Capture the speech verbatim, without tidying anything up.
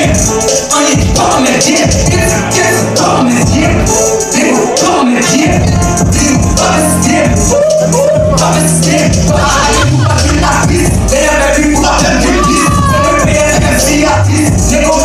yeah. On est comme les dieux, qu'est-ce que comme les dieux? Nigga, comme les dieux. Dis-nous, comme les dieux. Comme les dieux. Ah, il faut pas que la piste. D'ailleurs, la vie, pour pas que la piste. C'est le P S M C artiste. Nigga,